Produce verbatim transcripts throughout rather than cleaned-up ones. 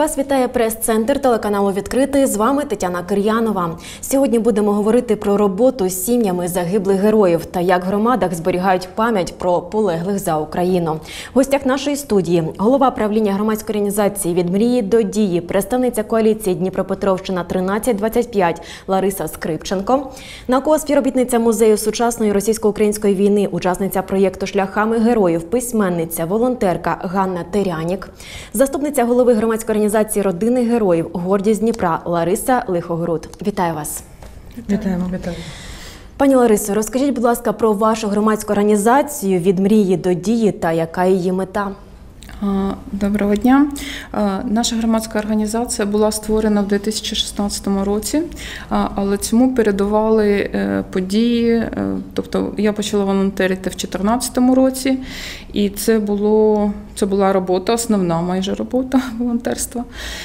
Вас вітає прес-центр телеканалу «Відкритий». З вами Тетяна Кир'янова. Сьогодні будемо говорити про роботу з сім'ями загиблих героїв та як в громадах зберігають пам'ять про полеглих за Україну. В гостях нашої студії голова правління громадської організації «Від мрії до дії», представниця коаліції Дніпропетровщина тринадцять двадцять п'ять Лариса Скрипченко, наукова співробітниця музею сучасної російсько-української війни, учасниця проєкту «Шляхами героїв», письменниця, волонтерка Ганна Терянік, заступниця голови громадської організації родини героїв «Гордість Дніпра» Лариса Лихогруд. Вітаю вас. Вітаємо. Вітаю. Пані Ларисо, розкажіть, будь ласка, про вашу громадську організацію «Від мрії до дії» та яка її мета? Доброго дня. Наша громадська організація була створена в дві тисячі шістнадцятому році, але цьому передували події. Тобто я почала волонтерити в дві тисячі чотирнадцятому році, і це, було, це була робота, основна майже робота волонтерства.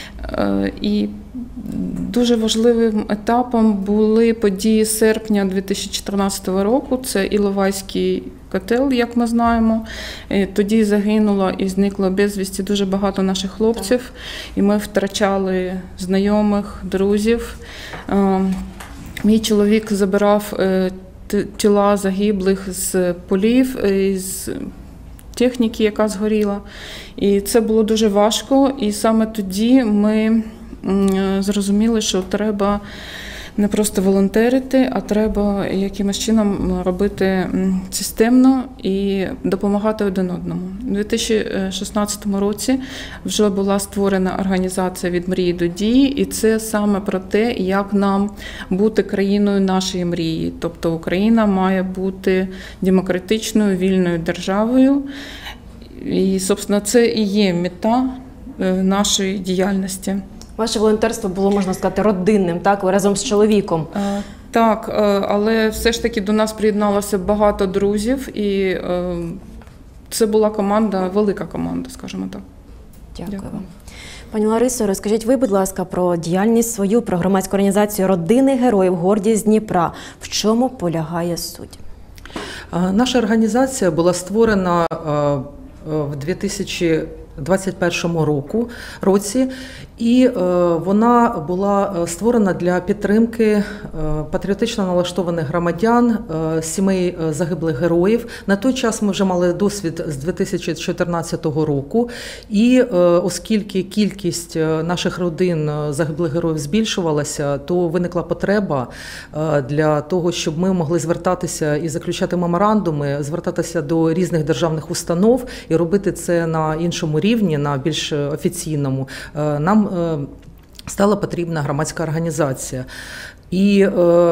І дуже важливим етапом були події серпня дві тисячі чотирнадцятого року. Це Іловайський котел, як ми знаємо. Тоді загинуло і зникло безвісті дуже багато наших хлопців. І ми втрачали знайомих, друзів. Мій чоловік забирав тіла загиблих з полів, з техніки, яка згоріла. І це було дуже важко. І саме тоді ми зрозуміли, що треба не просто волонтерити, а треба якимось чином робити системно і допомагати один одному. У дві тисячі шістнадцятому році вже була створена організація «Від мрії до дії», і це саме про те, як нам бути країною нашої мрії. Тобто Україна має бути демократичною, вільною державою. І, собственно, це і є мета нашої діяльності. Ваше волонтерство було, можна сказати, родинним, так? Ви разом з чоловіком. Так, але все ж таки до нас приєдналося багато друзів, і це була команда, велика команда, скажімо так. Дякую вам. Пані Ларисо, розкажіть ви, будь ласка, про діяльність свою, про громадську організацію родини героїв «Гордість Дніпра». В чому полягає суть? Наша організація була створена в дві тисячі двадцять першому року, році, і вона була створена для підтримки патріотично налаштованих громадян, сімей загиблих героїв. На той час ми вже мали досвід з дві тисячі чотирнадцятого року, і оскільки кількість наших родин загиблих героїв збільшувалася, то виникла потреба для того, щоб ми могли звертатися і заключати меморандуми, звертатися до різних державних установ і робити це на іншому рівні. рівні, на більш офіційному, нам стала потрібна громадська організація. І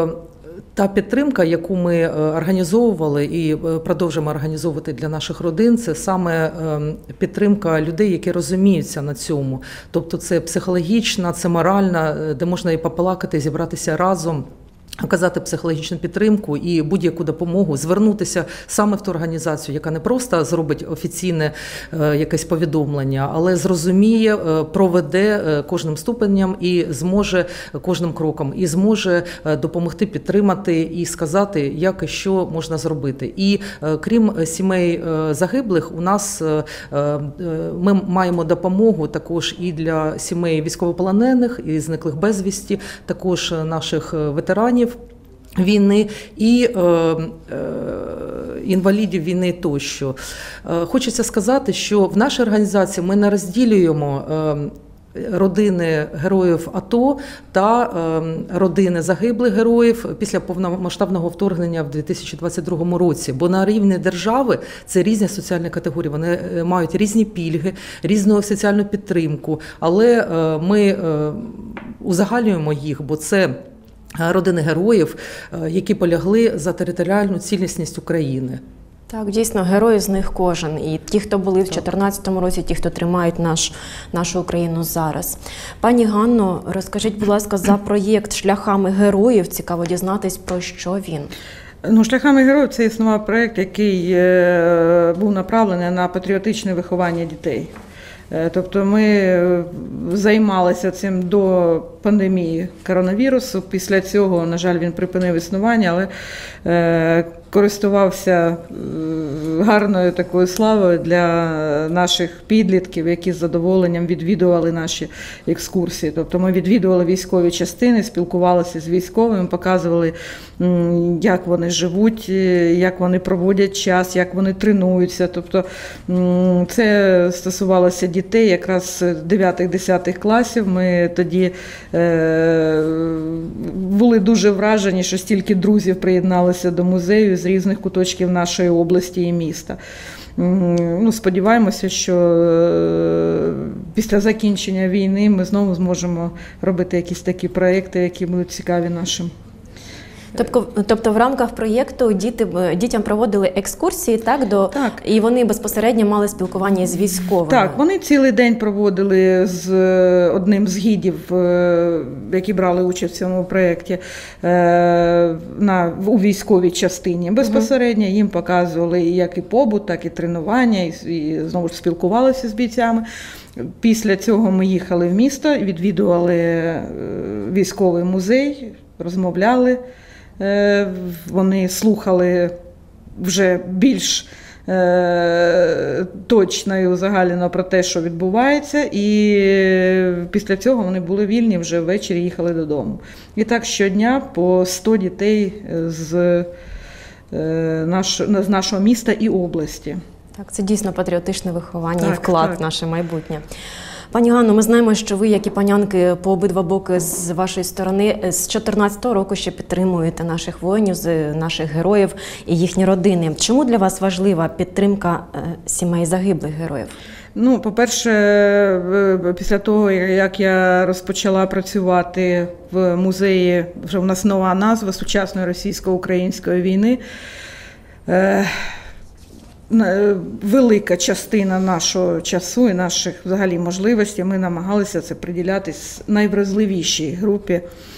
та підтримка, яку ми організовували і продовжуємо організовувати для наших родин, це саме підтримка людей, які розуміються на цьому. Тобто це психологічна, це моральна, де можна і поплакати, зібратися разом, оказати психологічну підтримку і будь-яку допомогу, звернутися саме в ту організацію, яка не просто зробить офіційне е, якесь повідомлення, але зрозуміє, е, проведе е, кожним ступенем і зможе кожним кроком, і зможе е, допомогти, підтримати і сказати, як і що можна зробити. І е, крім сімей е, загиблих, у нас е, е, ми маємо допомогу також і для сімей військовополонених, і зниклих безвісті, також наших ветеранів війни і е, е, інвалідів війни тощо. Е, хочеться сказати, що в нашій організації ми не розділюємо е, родини героїв АТО та е, родини загиблих героїв після повномасштабного вторгнення в дві тисячі двадцять другому році. Бо на рівні держави це різні соціальні категорії, вони мають різні пільги, різну соціальну підтримку, але е, ми е, узагальнюємо їх, бо це родини героїв, які полягли за територіальну цілісність України. Так, дійсно, герої з них кожен. І ті, хто були в дві тисячі чотирнадцятому році, ті, хто тримають наш, нашу Україну зараз. Пані Ганно, розкажіть, будь ласка, за проєкт «Шляхами героїв». Цікаво дізнатись, про що він. Ну, «Шляхами героїв» – це існував проєкт, який був направлений на патріотичне виховання дітей. Тобто ми займалися цим до пандемії коронавірусу. Після цього, на жаль, він припинив існування, але користувався гарною такою славою для наших підлітків, які з задоволенням відвідували наші екскурсії. Тобто ми відвідували військові частини, спілкувалися з військовими, показували, як вони живуть, як вони проводять час, як вони тренуються. Тобто це стосувалося дітей якраз дев'ятих-десятих класів. Ми тоді були дуже вражені, що стільки друзів приєдналися до музею з різних куточків нашої області і міста. Ну, сподіваємося, що після закінчення війни ми знову зможемо робити якісь такі проекти, які будуть цікаві нашим. Тобто, тобто в рамках проєкту діти, дітям проводили екскурсії, так, до, так, і вони безпосередньо мали спілкування з військовими? Так, вони цілий день проводили з одним з гідів, які брали участь в цьому проєкті, на, у військовій частині. Безпосередньо їм показували як і побут, так і тренування, і, і знову ж спілкувалися з бійцями. Після цього ми їхали в місто, відвідували військовий музей, розмовляли. Вони слухали вже більш е, точно і узагальнено про те, що відбувається, і після цього вони були вільні, вже ввечері їхали додому. І так щодня по сто дітей з, е, наш, з нашого міста і області. Так, це дійсно патріотичне виховання так, і вклад так. в наше майбутнє. Пані Ганно, ми знаємо, що ви, як і панянки по обидва боки з вашої сторони, з чотирнадцятого року ще підтримуєте наших воїнів, наших героїв і їхні родини. Чому для вас важлива підтримка сімей загиблих героїв? Ну, по-перше, після того, як я розпочала працювати в музеї, вже в нас нова назва сучасної російсько-української війни, велика частина нашого часу і наших взагалі можливостей ми намагалися це приділяти найвразливішій групі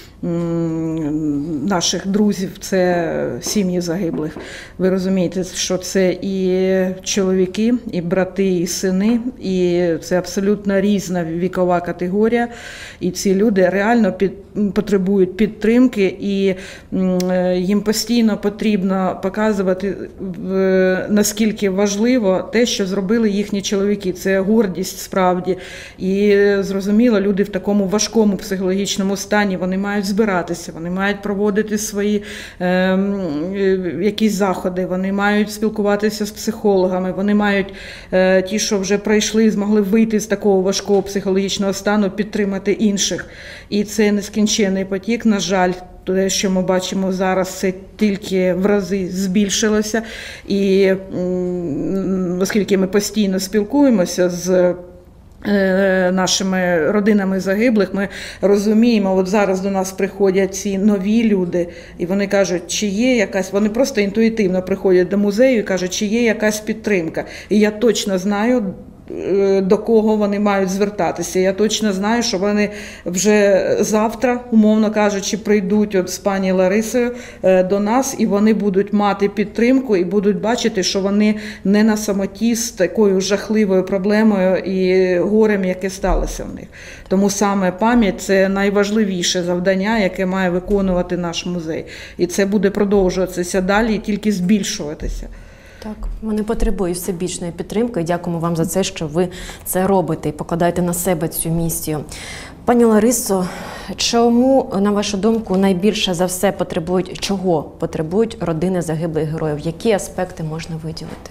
наших друзів, це сім'ї загиблих. Ви розумієте, що це і чоловіки, і брати, і сини, і це абсолютно різна вікова категорія. І ці люди реально під, потребують підтримки, і їм постійно потрібно показувати, наскільки важливо те, що зробили їхні чоловіки. Це гордість справді. І зрозуміло, люди в такому важкому психологічному стані, вони мають збиратися, вони мають проводити свої е, якісь заходи, вони мають спілкуватися з психологами, вони мають, е, ті, що вже пройшли, змогли вийти з такого важкого психологічного стану, підтримати інших. І це нескінченний потік, на жаль. Те, що ми бачимо зараз, це тільки в рази збільшилося. І оскільки ми постійно спілкуємося з нашими родинами загиблих, ми розуміємо, от зараз до нас приходять ці нові люди, і вони кажуть, чи є якась, вони просто інтуїтивно приходять до музею і кажуть, чи є якась підтримка. І я точно знаю, до кого вони мають звертатися. Я точно знаю, що вони вже завтра, умовно кажучи, прийдуть от з пані Ларисою до нас, і вони будуть мати підтримку, і будуть бачити, що вони не на самоті з такою жахливою проблемою і горем, яке сталося в них. Тому саме пам'ять – це найважливіше завдання, яке має виконувати наш музей. І це буде продовжуватися далі і тільки збільшуватися. Так, вони потребують всебічної підтримки. Дякуємо вам за це, що ви це робите і покладаєте на себе цю місію. Пані Ларисо, чому, на вашу думку, найбільше за все потребують, чого потребують родини загиблих героїв? Які аспекти можна виділити?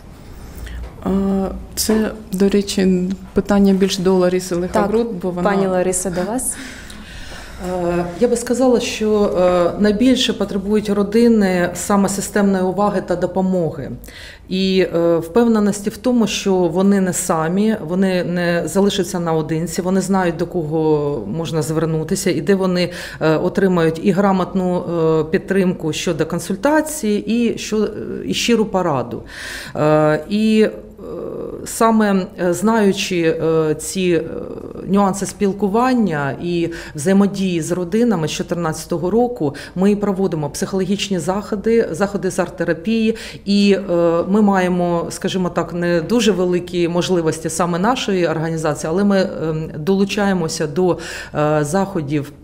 Це, до речі, питання більш до Лариси Лихогруд, бо вона... Пані Лариса, до вас. Я би сказала, що найбільше потребують родини саме системної уваги та допомоги. І впевненості в тому, що вони не самі, вони не залишаться наодинці, вони знають, до кого можна звернутися і де вони отримають і грамотну підтримку щодо консультації, і, що, і щиру пораду. І саме знаючи ці нюанси спілкування і взаємодії з родинами з дві тисячі чотирнадцятого року, ми і проводимо психологічні заходи, заходи з арт-терапії, і ми маємо, скажімо так, не дуже великі можливості саме нашої організації, але ми долучаємося до заходів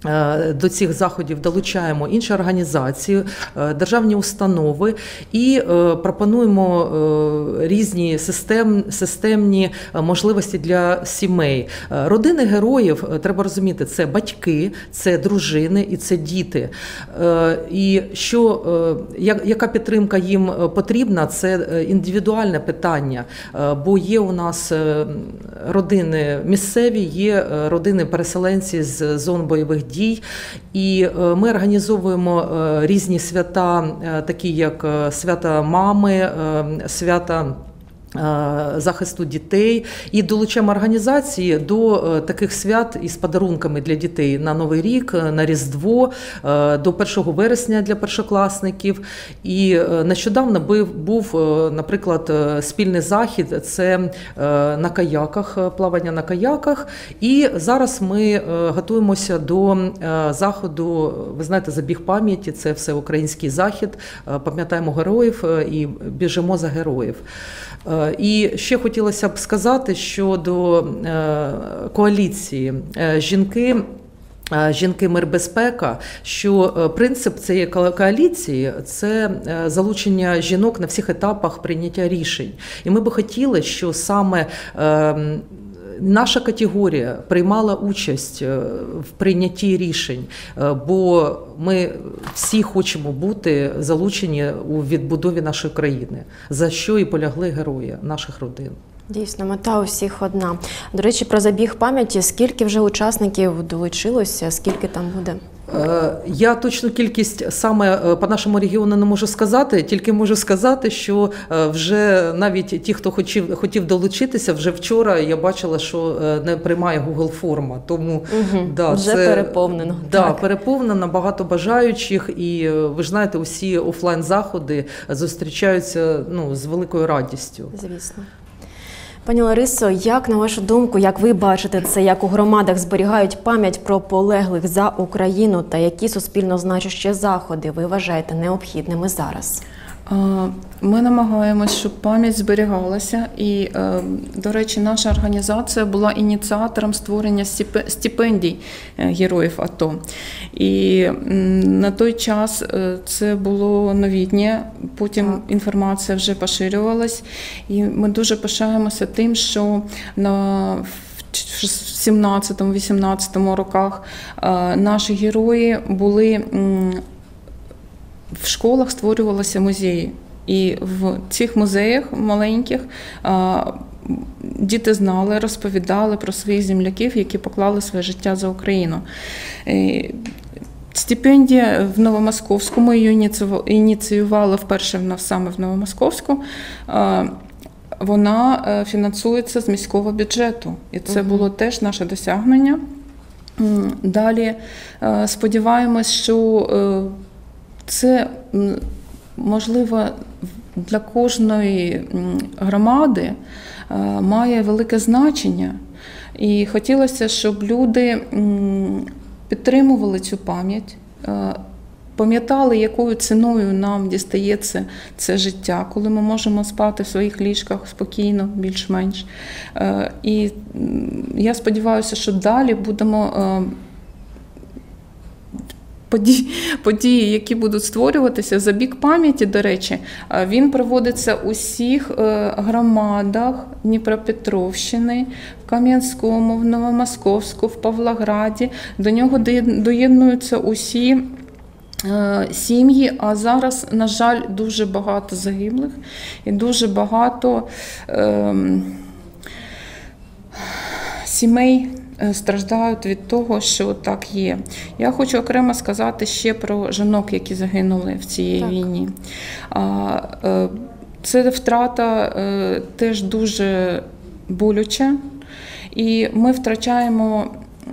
До цих заходів долучаємо інші організації, державні установи і пропонуємо різні систем, системні можливості для сімей. Родини героїв, треба розуміти, це батьки, це дружини і це діти. І що, яка підтримка їм потрібна, це індивідуальне питання, бо є у нас родини місцеві, є родини переселенці з зон бойових дій, і ми організовуємо різні свята, такі як свята мами, свята захисту дітей, і долучаємо організації до таких свят із подарунками для дітей на Новий рік, на Різдво, до першого вересня для першокласників. І нещодавно був, наприклад, спільний захід, це на каяках, плавання на каяках, і зараз ми готуємося до заходу, ви знаєте, забіг пам'яті, це всеукраїнський захід, пам'ятаємо героїв і біжимо за героїв. І ще хотілося б сказати щодо коаліції «Жінки», «Жінки, мир, безпека», що принцип цієї коаліції – це залучення жінок на всіх етапах прийняття рішень. І ми би хотіли, що саме наша категорія приймала участь в прийнятті рішень, бо ми всі хочемо бути залучені у відбудові нашої країни, за що і полягли герої наших родин. Дійсно, мета у всіх одна. До речі, про забіг пам'яті, скільки вже учасників долучилося, скільки там буде? Я точну кількість саме по нашому регіону не можу сказати, тільки можу сказати, що вже навіть ті, хто хотів, хотів долучитися, вже вчора я бачила, що не приймає Google форма. Тому угу, да, вже це, переповнено. Да, так. переповнено, багато бажаючих, і ви ж знаєте, усі офлайн-заходи зустрічаються ну, з великою радістю. Звісно. Пані Ларисо, як, на вашу думку, як ви бачите це, як у громадах зберігають пам'ять про полеглих за Україну та які суспільно значущі заходи ви вважаєте необхідними зараз? Ми намагаємось, щоб пам'ять зберігалася, і, до речі, наша організація була ініціатором створення стипендій героїв АТО. І на той час це було новітнє, потім інформація вже поширювалась, і ми дуже пишаємося тим, що на в сімнадцятому-вісімнадцятому роках наші герої були в школах, створювалися музеї. І в цих музеях маленьких діти знали, розповідали про своїх земляків, які поклали своє життя за Україну. Стипендія в Новомосковську, ми її ініціювали вперше саме в Новомосковську, вона фінансується з міського бюджету. І це було теж наше досягнення. Далі сподіваємось, що це, можливо, для кожної громади має велике значення. І хотілося, щоб люди підтримували цю пам'ять, пам'ятали, якою ціною нам дістається це життя, коли ми можемо спати в своїх ліжках спокійно, більш-менш. І я сподіваюся, що далі будемо Події, події, які будуть створюватися. Забіг пам'яті, до речі, він проводиться у всіх громадах Дніпропетровщини, в Кам'янському, в Новомосковську, в Павлограді. До нього доєднуються усі сім'ї, а зараз, на жаль, дуже багато загиблих і дуже багато е, сімей страждають від того, що так є. Я хочу окремо сказати ще про жінок, які загинули в цій так. війні. Це втрата теж дуже болюча, і ми втрачаємо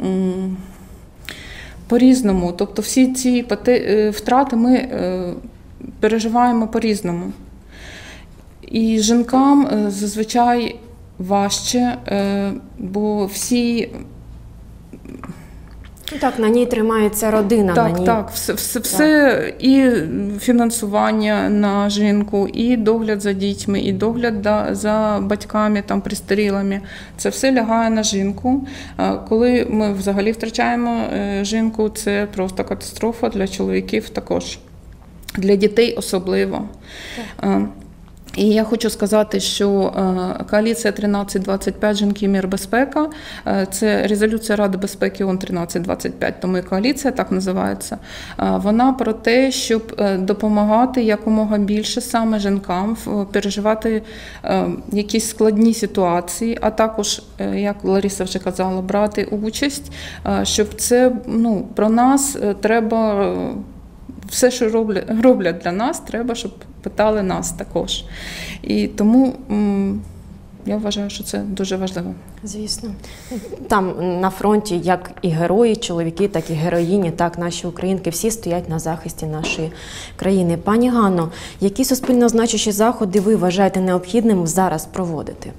по-різному. Тобто всі ці втрати ми переживаємо по-різному. І жінкам зазвичай важче, бо всі Так, на ній тримається родина. Так, на ній... так, все, все, все і фінансування на жінку, і догляд за дітьми, і догляд да, за батьками, там, пристарілими. Це все лягає на жінку. Коли ми взагалі втрачаємо жінку, це просто катастрофа, для чоловіків також, для дітей особливо. Так. І я хочу сказати, що коаліція тринадцять двадцять п'ять «Жінки, мир, безпека» – це резолюція Ради безпеки ООН тринадцять двадцять п'ять, тому і коаліція так називається. Вона про те, щоб допомагати якомога більше саме жінкам переживати якісь складні ситуації, а також, як Лариса вже казала, брати участь, щоб це, ну, про нас треба, все, що роблять, роблять для нас, треба, щоб питали нас також. І тому м, я вважаю, що це дуже важливо. Звісно. Там на фронті як і герої, чоловіки, так і героїні, так наші українки, всі стоять на захисті нашої країни. Пані Ганно, які суспільно значущі заходи ви вважаєте необхідним зараз проводити?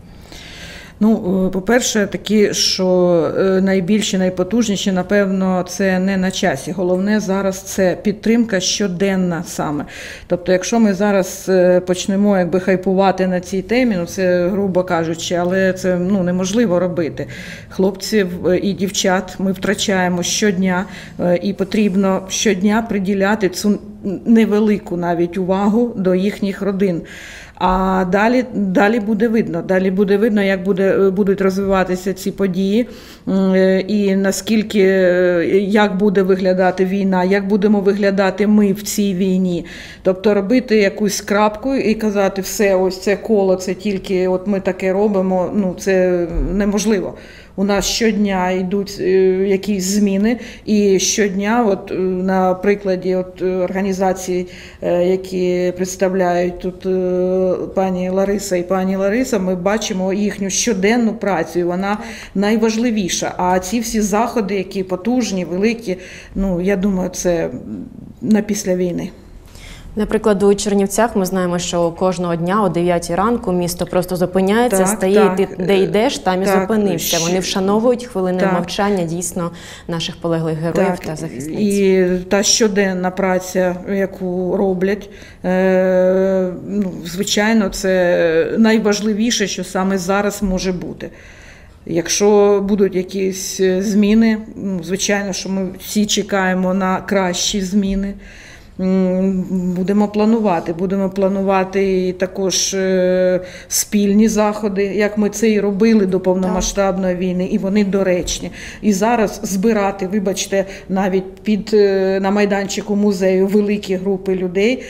Ну, по-перше, такі, що найбільші, найпотужніші, напевно, це не на часі. Головне зараз це підтримка щоденна саме. Тобто, якщо ми зараз почнемо якби хайпувати на цій темі, ну це грубо кажучи, але це ну, неможливо робити. Хлопців і дівчат ми втрачаємо щодня, і потрібно щодня приділяти цю невелику навіть увагу до їхніх родин. А далі, далі буде видно, далі буде видно, як буде, будуть розвиватися ці події і наскільки, як буде виглядати війна, як будемо виглядати ми в цій війні. Тобто робити якусь крапку і казати, все, ось це коло, це тільки от ми таке робимо, ну це неможливо. У нас щодня йдуть якісь зміни, і щодня, от на прикладі от організацій, які представляють тут пані Лариса і пані Лариса, ми бачимо їхню щоденну працю, і вона найважливіша. А ці всі заходи, які потужні, великі, ну я думаю, це на після війни. Наприклад, у Чернівцях ми знаємо, що кожного дня о дев'ятій ранку місто просто зупиняється, так, стає, так, і ти де йдеш, там і так, зупинився. Вони вшановують хвилиною так. мовчання дійсно наших полеглих героїв так, та захисниць. І та щоденна праця, яку роблять, е, ну, звичайно, це найважливіше, що саме зараз може бути. Якщо будуть якісь зміни, ну, звичайно, що ми всі чекаємо на кращі зміни. Будемо планувати, будемо планувати і також спільні заходи, як ми це і робили до повномасштабної війни, і вони доречні. І зараз збирати, вибачте, навіть під, на майданчику музею великі групи людей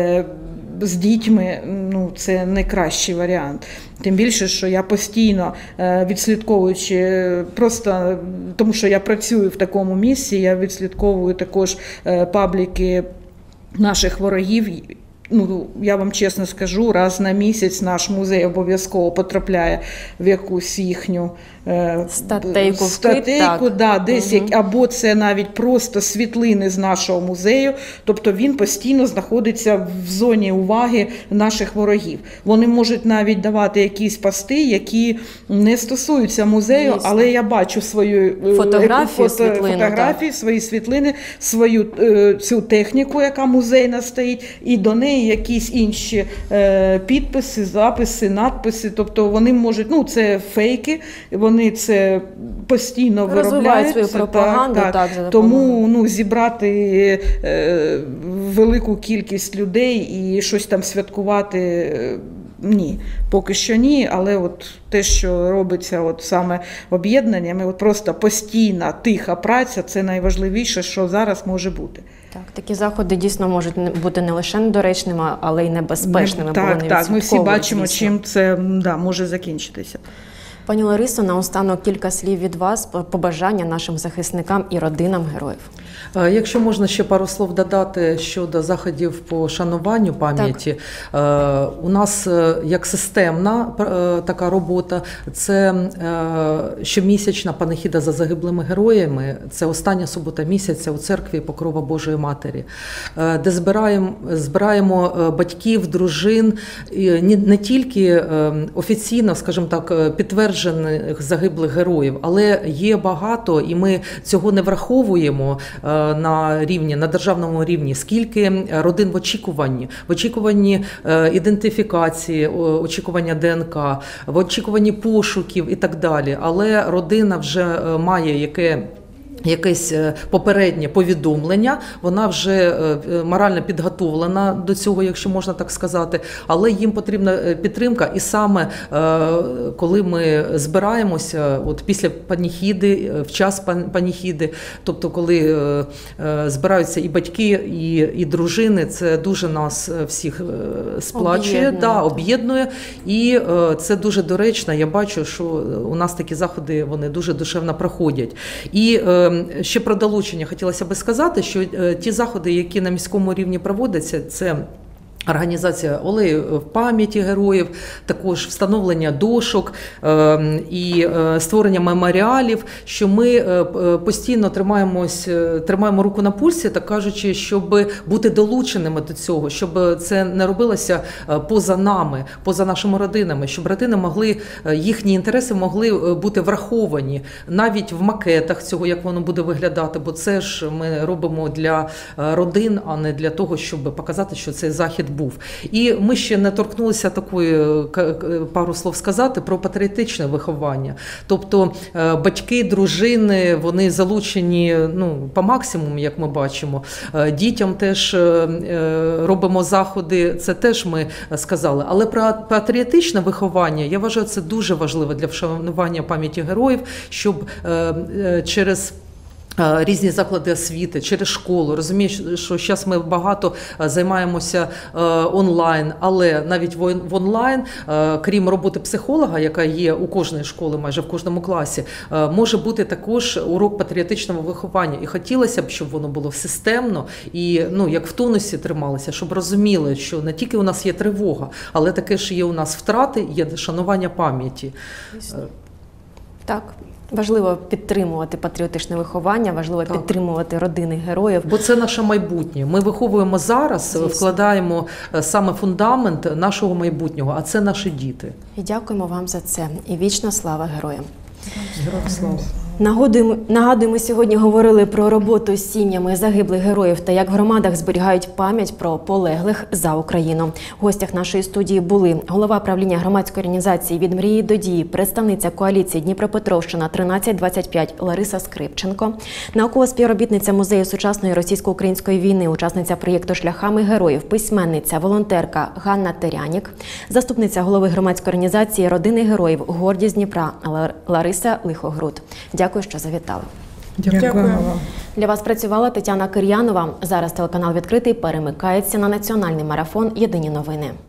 з дітьми, ну, це найкращий варіант. Тим більше, що я постійно відслідковуючи, просто тому що я працюю в такому місці, я відслідковую також пабліки наших ворогів. Ну, я вам чесно скажу, раз на місяць наш музей обов'язково потрапляє в якусь їхню е, статейку, статейку да, десь, угу. як, або це навіть просто світлини з нашого музею, тобто він постійно знаходиться в зоні уваги наших ворогів. Вони можуть навіть давати якісь пости, які не стосуються музею, Звісно. але я бачу свою фотографію, фото, світлину, фотографії свої світлини, свою цю техніку, яка музейна стоїть, і до неї якісь інші е, підписи, записи, надписи, тобто вони можуть, ну це фейки, вони це постійно виробляють свою пропаганду, так, так. так, Тому ну, зібрати е, велику кількість людей і щось там святкувати, е, ні, поки що ні, але от те, що робиться от саме об'єднаннями, от просто постійна тиха праця, це найважливіше, що зараз може бути. Так, такі заходи дійсно можуть бути не лише недоречними, але й небезпечними. Так, бо вони так, ми всі бачимо, дійсно. чим це да, може закінчитися. Пані Ларисо, наостанок кілька слів від вас, побажання нашим захисникам і родинам героїв. Якщо можна ще пару слов додати щодо заходів по шануванню пам'яті. У нас як системна така робота, це щомісячна панихіда за загиблими героями, це остання субота місяця у церкві Покрова Божої Матері, де збираємо, збираємо батьків, дружин, не тільки офіційно, скажімо так, підтвердження підтверджених загиблих героїв, але є багато, і ми цього не враховуємо на рівні, на державному рівні, скільки родин в очікуванні, в очікуванні ідентифікації, очікування ДНК, в очікуванні пошуків і так далі. Але родина вже має яке якесь попереднє повідомлення, вона вже морально підготовлена до цього, якщо можна так сказати, але їм потрібна підтримка. І саме коли ми збираємося от після паніхіди, в час паніхіди, тобто коли збираються і батьки, і, і дружини, це дуже нас всіх сплачує, да, об'єднує, і це дуже доречно. Я бачу, що у нас такі заходи, вони дуже душевно проходять. І ще про долучення хотілося би сказати, що ті заходи, які на міському рівні проводяться, це організація олею в пам'яті героїв, також встановлення дошок е, і е, створення меморіалів, що ми е, постійно тримаємось, тримаємо руку на пульсі, так кажучи, щоб бути долученими до цього, щоб це не робилося поза нами, поза нашими родинами, щоб родини могли, їхні інтереси могли бути враховані навіть в макетах цього, як воно буде виглядати, бо це ж ми робимо для родин, а не для того, щоб показати, що цей захід був. І ми ще не торкнулися такої, пару слов сказати, про патріотичне виховання. Тобто батьки, дружини, вони залучені, ну, по максимуму, як ми бачимо. Дітям теж робимо заходи, це теж ми сказали. Але про патріотичне виховання, я вважаю, це дуже важливо для вшанування пам'яті героїв, щоб через різні заклади освіти, через школу. Розумієш, що зараз ми багато займаємося онлайн, але навіть в онлайн, крім роботи психолога, яка є у кожної школи, майже в кожному класі, може бути також урок патріотичного виховання. І хотілося б, щоб воно було системно і, ну, як в тонусі трималося, щоб розуміли, що не тільки у нас є тривога, але таке ж є у нас втрати, є шанування пам'яті. Так. Важливо підтримувати патріотичне виховання, важливо так. підтримувати родини героїв. Бо це наше майбутнє. Ми виховуємо зараз, Звісно. вкладаємо саме фундамент нашого майбутнього, а це наші діти. І дякуємо вам за це. І вічна слава героям. Героям слава. Нагадуємо, нагадуємо, сьогодні говорили про роботу з сім'ями загиблих героїв та як в громадах зберігають пам'ять про полеглих за Україну. В гостях нашої студії були голова правління громадської організації «Від мрії до дії», представниця коаліції Дніпропетровщина тринадцять двадцять п'ять Лариса Скрипченко, наукова співробітниця Музею сучасної російсько-української війни, учасниця проєкту «Шляхами героїв», письменниця, волонтерка Ганна Терянік, заступниця голови громадської організації «Родини героїв. Гордість Дніпра» Лариса Лихогруд. Дякую, що завітали. Дякуємо вам. Для вас працювала Тетяна Кир'янова. Зараз телеканал «Відкритий» перемикається на національний марафон «Єдині новини».